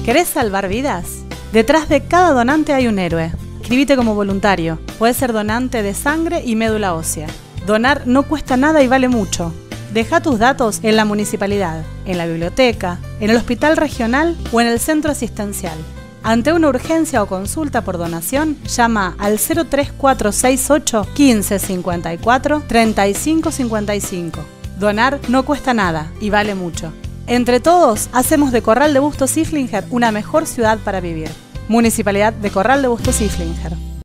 ¿Querés salvar vidas? Detrás de cada donante hay un héroe. Inscribite como voluntario. Puedes ser donante de sangre y médula ósea. Donar no cuesta nada y vale mucho. Deja tus datos en la municipalidad, en la biblioteca, en el hospital regional o en el centro asistencial. Ante una urgencia o consulta por donación, llama al 03468 1554 3555. Donar no cuesta nada y vale mucho. Entre todos, hacemos de Corral de Bustos Iflinger una mejor ciudad para vivir. Municipalidad de Corral de Bustos Iflinger.